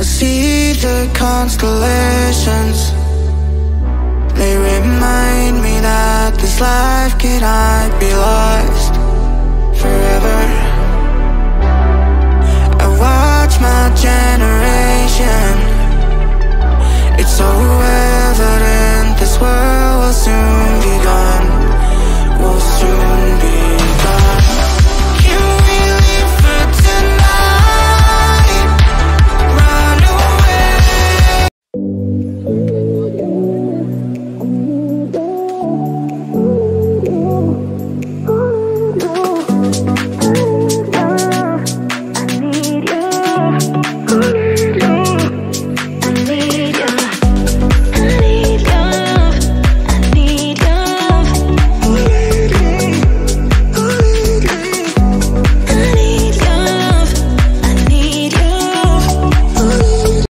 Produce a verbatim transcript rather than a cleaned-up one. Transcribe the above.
I see the constellations. They remind me that this life cannot be lost forever.